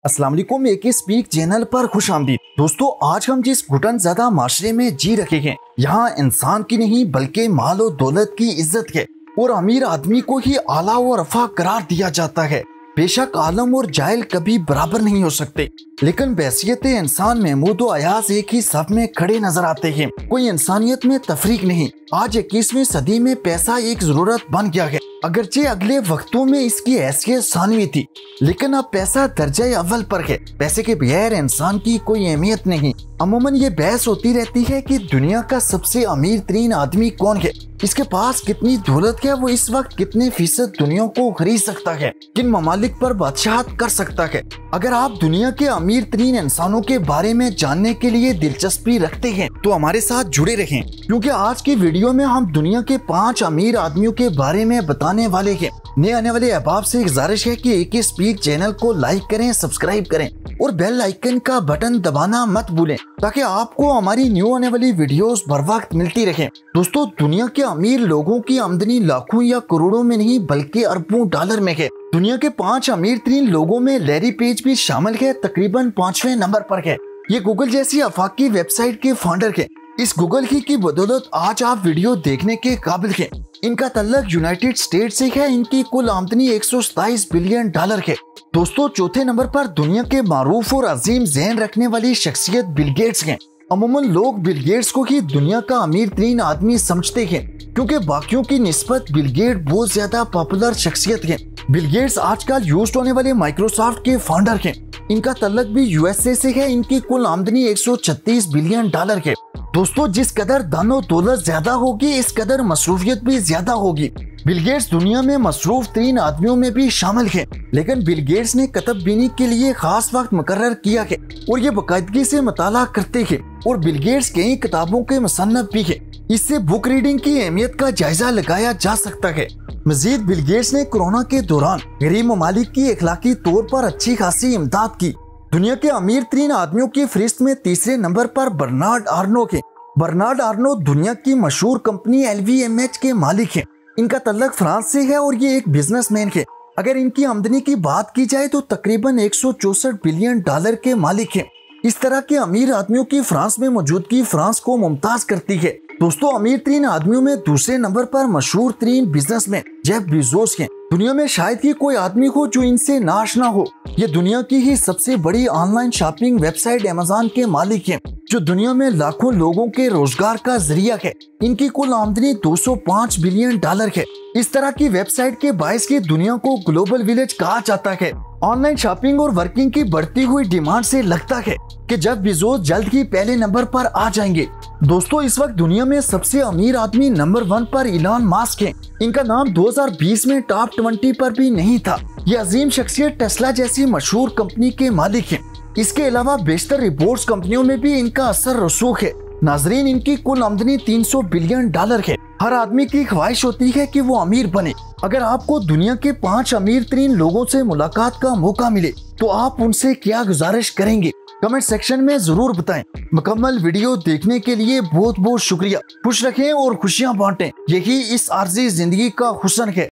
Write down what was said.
अस्सलाम वालेकुम, एक स्पीक चैनल पर खुश आमदीद। दोस्तों, आज हम जिस घुटन ज़्यादा माशरे में जी रखे हैं, यहाँ इंसान की नहीं बल्कि माल और दौलत की इज्जत है और अमीर आदमी को ही आला और रफा करार दिया जाता है। बेशक आलम और जाहिल कभी बराबर नहीं हो सकते, लेकिन बहसियत इंसान महमूद और अयाज एक ही सफ में खड़े नजर आते हैं। कोई इंसानियत में तफरीक नहीं। आज 21वीं सदी में पैसा एक जरूरत बन गया है। अगरचे अगले वक्तों में इसकी हैसियत सानवी थी, लेकिन अब पैसा दर्जा अव्वल पर है। पैसे के बगैर इंसान की कोई अहमियत नहीं। अमूमन ये बहस होती रहती है कि दुनिया का सबसे अमीर तरीन आदमी कौन है, इसके पास कितनी दौलत है, वो इस वक्त कितने फीसद दुनिया को खरीद सकता है, किन ममालिक पर बादशाहत कर सकता है। अगर आप दुनिया के अमीर तरीन इंसानों के बारे में जानने के लिए दिलचस्पी रखते हैं तो हमारे साथ जुड़े रहें, क्योंकि आज की वीडियो में हम दुनिया के 5 अमीर आदमियों के बारे में बताने वाले हैं। नए आने वाले अहबाब से गुजारिश है कि एक स्पीक चैनल को लाइक करें, सब्सक्राइब करें और बेल आइकन का बटन दबाना मत भूलें, ताकि आपको हमारी न्यू आने वाली वीडियोस बर वक्त मिलती रहे। दोस्तों, दुनिया के अमीर लोगों की आमदनी लाखों या करोड़ों में नहीं बल्कि अरबों डॉलर में है। दुनिया के 5 अमीर तरीन लोगों में लैरी पेज भी शामिल है, तकरीबन 5वें नंबर पर है। ये गूगल जैसी आफाकी वेबसाइट के फाउंडर है। इस गूगल की बदौलत आज आप वीडियो देखने के काबिल हैं। इनका तल्लक यूनाइटेड स्टेट से है। इनकी कुल आमदनी 127 बिलियन डॉलर है। दोस्तों, चौथे नंबर पर दुनिया के मारूफ और अजीम ज़हन रखने वाली शख्सियत बिल गेट्स हैं। अमूमन लोग बिल गेट्स को ही दुनिया का अमीर तरीन आदमी समझते हैं, क्योंकि बाकियों की निस्बत बिल गेट बहुत ज्यादा पॉपुलर शख्सियत है। बिल गेट्स आजकल यूज होने वाले माइक्रोसॉफ्ट के फाउंडर हैं। इनका तल्लक भी यूएसए से है। इनकी कुल आमदनी 136 बिलियन डॉलर है। दोस्तों, जिस कदर धन और दौलत ज्यादा होगी, इस कदर मसरूफियत भी ज्यादा होगी। बिल गेट्स दुनिया में मसरूफ तरीन आदमियों में भी शामिल है, लेकिन बिल गेट्स ने किताब बीनी के लिए खास वक्त मुकर्रर किया है और ये बाकायदगी से मुताला करते हैं। और बिल गेट्स कई किताबों के मुसन्नफ भी है। इससे बुक रीडिंग की अहमियत का जायजा लगाया जा सकता है। मजीद बिल गेट्स ने कोरोना के दौरान गरीब ममालिक की अखलाकी तौर पर अच्छी खासी इमदाद की। दुनिया के अमीर तरीन आदमियों की फहरिस्त में तीसरे नंबर पर बर्नार्ड आर्नो है। बर्नार्ड आर्नो दुनिया की मशहूर कंपनी LVMH के मालिक हैं। इनका तल्लक फ्रांस से है और ये एक बिजनेसमैन है। अगर इनकी आमदनी की बात की जाए तो तकरीबन 164 बिलियन डॉलर के मालिक हैं। इस तरह के अमीर आदमियों की फ्रांस में मौजूदगी फ्रांस को मुमताज करती है। दोस्तों, अमीर तरीन आदमियों में दूसरे नंबर पर मशहूर तरीन बिजनेसमैन जेफ बेजोस हैं। दुनिया में शायद ही कोई आदमी हो जो इनसे नाआशना हो। ये दुनिया की ही सबसे बड़ी ऑनलाइन शॉपिंग वेबसाइट अमेज़न के मालिक हैं, जो दुनिया में लाखों लोगों के रोजगार का जरिया है। इनकी कुल आमदनी 205 बिलियन डॉलर है। इस तरह की वेबसाइट के बायस की दुनिया को ग्लोबल विलेज कहा जाता है। ऑनलाइन शॉपिंग और वर्किंग की बढ़ती हुई डिमांड से लगता है कि जेफ बेजोस जल्द ही पहले नंबर पर आ जाएंगे। दोस्तों, इस वक्त दुनिया में सबसे अमीर आदमी नंबर 1 पर इलॉन मस्क है। इनका नाम 2020 में टॉप 20 पर भी नहीं था। ये अजीम शख्सियत टेस्ला जैसी मशहूर कंपनी के मालिक हैं। इसके अलावा बेशतर रिपोर्ट्स कंपनियों में भी इनका असर रसूख है। नाजरीन, इनकी कुल आमदनी 300 बिलियन डॉलर है। हर आदमी की ख्वाहिश होती है कि वो अमीर बने। अगर आपको दुनिया के 5 अमीर तरीन लोगों से मुलाकात का मौका मिले तो आप उनसे क्या गुजारिश करेंगे? कमेंट सेक्शन में जरूर बताएं। मुकम्मल वीडियो देखने के लिए बहुत बहुत शुक्रिया। खुश रखें और खुशियां बांटें, यही इस आर्जी जिंदगी का हुस्न है।